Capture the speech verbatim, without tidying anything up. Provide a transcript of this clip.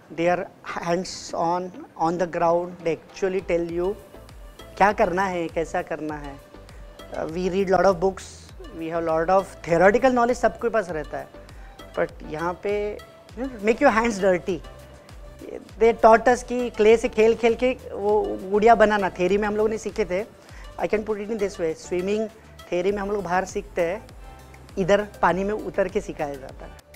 They are hands on on the ground, they actually tell you क्या करना है, कैसा करना है. We read lot of books, we have lot of theoretical knowledge, सबके पास रहता है, बट यहाँ पे make your hands dirty. They taught us कि क्ले से खेल खेल के वो गुड़िया बनाना, थेरी में हम लोगों ने सीखे थे. I can put it in this way, swimming theory में हम लोग बाहर सीखते हैं, इधर पानी में उतर के सिखाया जाता है.